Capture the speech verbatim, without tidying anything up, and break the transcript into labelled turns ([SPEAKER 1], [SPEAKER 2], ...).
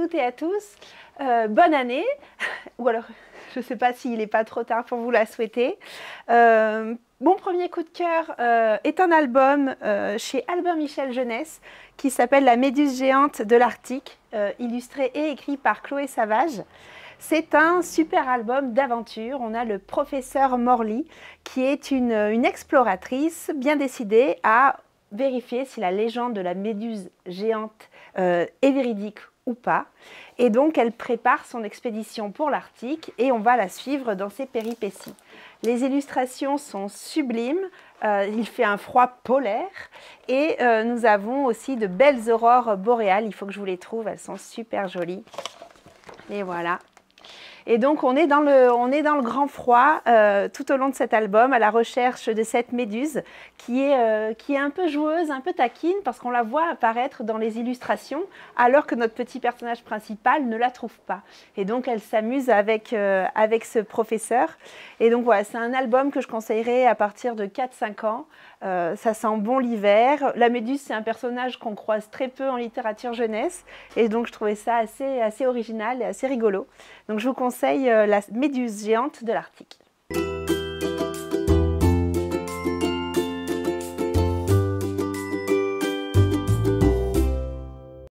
[SPEAKER 1] toutes et à tous. Euh, bonne année, ou alors je ne sais pas s'il n'est pas trop tard pour vous la souhaiter. Euh, mon premier coup de cœur euh, est un album euh, chez Albin Michel Jeunesse qui s'appelle La Méduse géante de l'Arctique, euh, illustré et écrit par Chloé Savage. C'est un super album d'aventure. On a le professeur Morley qui est une, une exploratrice bien décidée à vérifier si la légende de la méduse géante euh, est véridique ou pas. Et donc elle prépare son expédition pour l'Arctique et on va la suivre dans ses péripéties. Les illustrations sont sublimes, euh, il fait un froid polaire et euh, nous avons aussi de belles aurores boréales. Il faut que je vous les trouve, elles sont super jolies. Et voilà. Et donc on est dans le, on est dans le grand froid euh, tout au long de cet album, à la recherche de cette méduse qui est, euh, qui est un peu joueuse, un peu taquine, parce qu'on la voit apparaître dans les illustrations, alors que notre petit personnage principal ne la trouve pas. Et donc elle s'amuse avec, euh, avec ce professeur. Et donc voilà, c'est un album que je conseillerais à partir de quatre cinq ans. Euh, ça sent bon l'hiver. La méduse, c'est un personnage qu'on croise très peu en littérature jeunesse. Et donc je trouvais ça assez, assez original et assez rigolo. Donc je vous conseille La Méduse géante de l'Arctique.